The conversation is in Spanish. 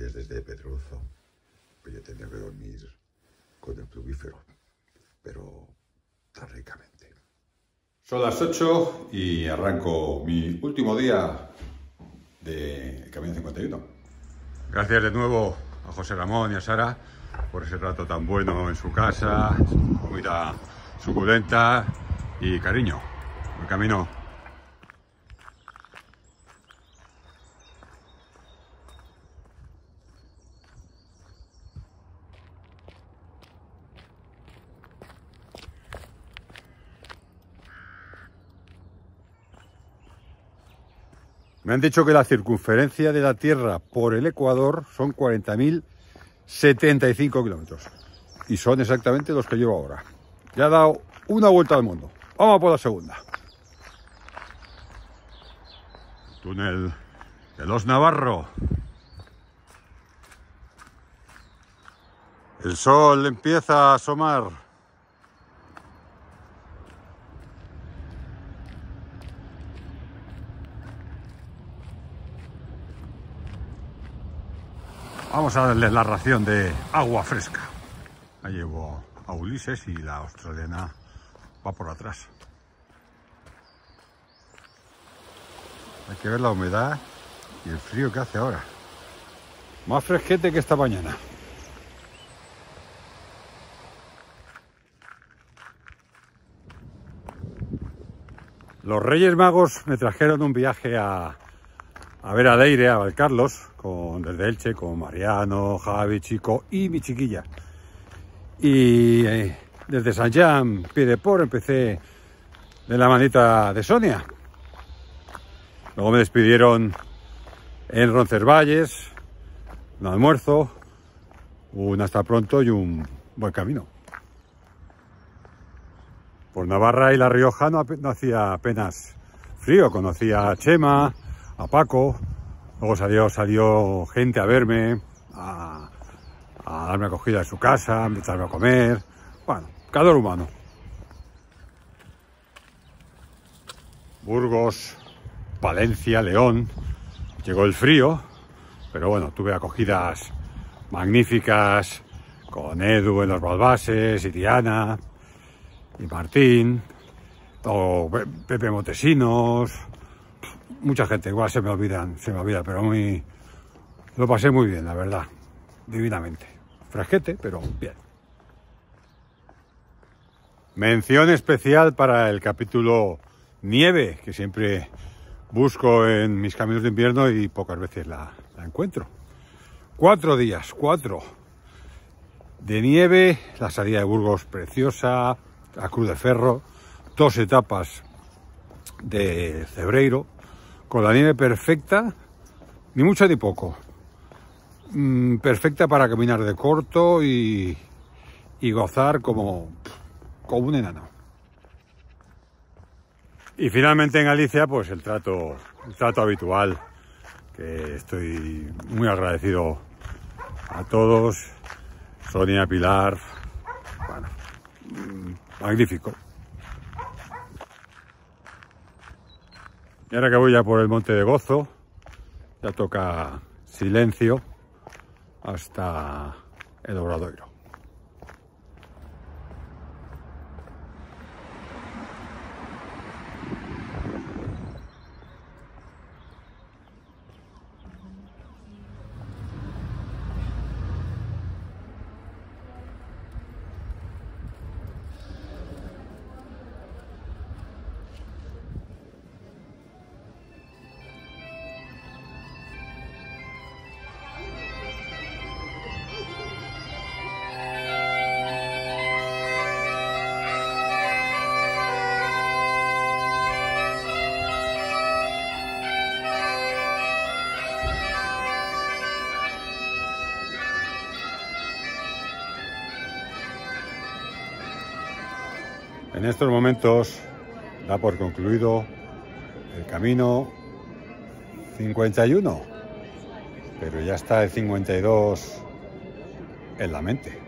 días desde Pedrozo. Pues yo tendría que dormir con el plumífero, pero tan ricamente. Son las 8 y arranco mi último día de Camino 51. Gracias de nuevo a José Ramón y a Sara por ese rato tan bueno en su casa, comida suculenta y cariño. El camino. Me han dicho que la circunferencia de la Tierra por el Ecuador son 40.075 kilómetros. Y son exactamente los que llevo ahora. Ya he dado una vuelta al mundo. Vamos por la segunda. Túnel de los Navarro. El sol empieza a asomar. Vamos a darle la ración de agua fresca. Ahí llevo a Ulises y la australiana va por atrás. Hay que ver la humedad y el frío que hace ahora. Más fresquete que esta mañana. Los Reyes Magos me trajeron un viaje a ver a Leire, a Valcarlos, desde Elche, con Mariano, Javi, Chico y mi chiquilla. Y desde Sant Jan, Piedeport, empecé de la manita de Sonia. Luego me despidieron en Roncesvalles, un almuerzo, un hasta pronto y un buen camino. Por Navarra y La Rioja no hacía apenas frío, conocía a Chema, a Paco. Luego salió gente a verme, a darme acogida en su casa, a invitarme a comer. Bueno, calor humano. Burgos, Palencia, León. Llegó el frío, pero bueno, tuve acogidas magníficas con Edu en los Balbases, y Diana, y Martín, o Pepe Montesinos. Mucha gente, igual se me olvida, pero lo pasé muy bien, la verdad, divinamente. Fresquete, pero bien. Mención especial para el capítulo nieve, que siempre busco en mis caminos de invierno y pocas veces la encuentro. 4 días, 4 de nieve, la salida de Burgos preciosa, la Cruz de Ferro, 2 etapas de Cebreiro, con la nieve perfecta, ni mucho ni poco. Perfecta para caminar de corto y gozar como un enano. Y finalmente en Galicia, pues el trato habitual, que estoy muy agradecido a todos. Sonia, Pilar, bueno, magnífico. Y ahora que voy ya por el Monte de Gozo, ya toca silencio hasta el Obradoiro. En estos momentos da por concluido el camino 51, pero ya está el 52 en la mente.